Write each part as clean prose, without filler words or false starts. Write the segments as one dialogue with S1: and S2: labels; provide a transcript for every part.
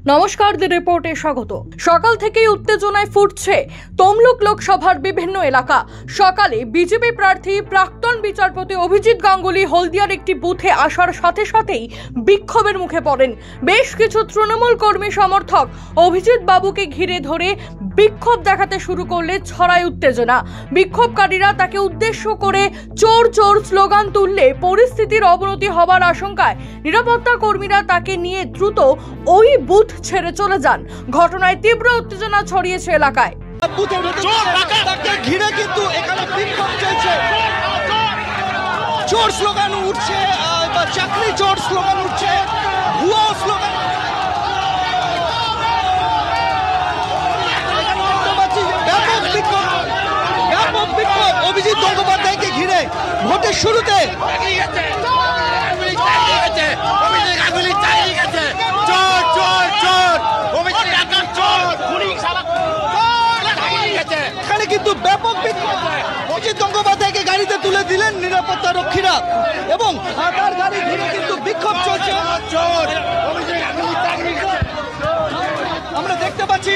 S1: নমস্কার, দি রিপোর্টে স্বাগত। সকাল থেকেই উত্তেজনায় ফুটছে তমলুক লোকসভার বিভিন্ন এলাকা। সকালে বিজেপি প্রার্থী প্রাক্তন বিচারপতি অভিজিৎ গাঙ্গুলি হলদিয়ার একটি বুথে আসার সাথে সাথেই বিক্ষোভের মুখে পড়েন। বেশ কিছু তৃণমূল কর্মী সমর্থক অভিজিৎ বাবুকে ঘিরে ধরে বিক্ষোভ দেখাতে শুরু করলে ছড়ায় উত্তেজনা। বিক্ষোভকারীরা তাকে উদ্দেশ্য করে চোর চোর স্লোগান তুললে পরিস্থিতির অবনতি হবার আশঙ্কায় নিরাপত্তা কর্মীরা তাকে নিয়ে দ্রুত ওই বুথ ছেড়ে চলে যান। ঘটনায় তীব্র উত্তেজনা ছড়িয়েছে এলাকায়।
S2: ঘিরে কিন্তু এখানে বিক্ষোভ চলছে, চোর স্লোগান উঠছে, চাকরি চোর স্লোগান উঠছে, ভুয়া স্লোগান। ব্যাপক বিক্ষোভ অভিজিৎ গঙ্গোপাধ্যায়কে ঘিরে ভোটের শুরুতে। এখানে কিন্তু ব্যাপক বিক্ষোভ। অভিজিৎ গঙ্গোপাধ্যায়কে গাড়িতে তুলে দিলেন নিরাপত্তা রক্ষীরা এবং তার গাড়ি ঘিরে কিন্তু বিক্ষোভ চলছে। আমরা দেখতে পাচ্ছি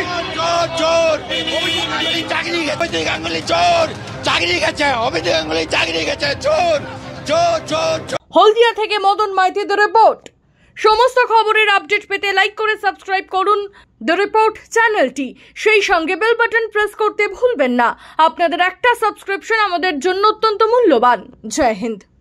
S1: হলদিয়া থেকে মদন মাইতির রিপোর্ট। সমস্ত খবরের আপডেট পেতে লাইক করে সাবস্ক্রাইব করুন দ্য রিপোর্ট চ্যানেলটি। সেই সঙ্গে বেল বাটন প্রেস করতে ভুলবেন না। আপনাদের একটা সাবস্ক্রিপশন আমাদের জন্য অত্যন্ত মূল্যবান। জয় হিন্দ।